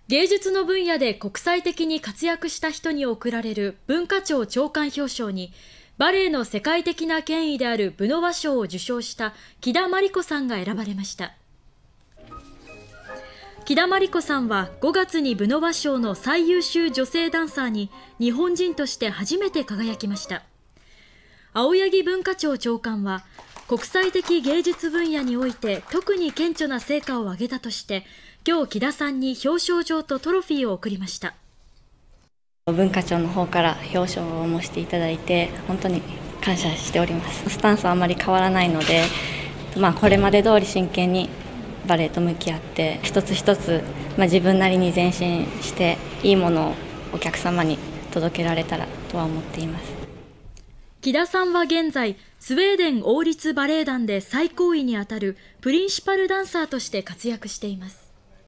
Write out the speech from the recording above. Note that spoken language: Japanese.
芸術の分野で国際的に活躍した人に贈られる文化庁長官表彰に、バレエの世界的な権威であるブノワ賞を受賞した木田真理子さんが選ばれました。木田真理子さんは5月にブノワ賞の最優秀女性ダンサーに日本人として初めて輝きました。青柳文化庁長官は、国際的芸術分野において特に顕著な成果を上げたとして、今日木田さんに表彰状とトロフィーを贈りました。 文化庁の方から表彰をもしていただいて本当に感謝しております。スタンスはあまり変わらないので、これまで通り真剣にバレエと向き合って一つ一つ、自分なりに前進していいものをお客様に届けられたらとは思っています。 木田さんは現在スウェーデン王立バレエ団で最高位にあたるプリンシパルダンサーとして活躍しています。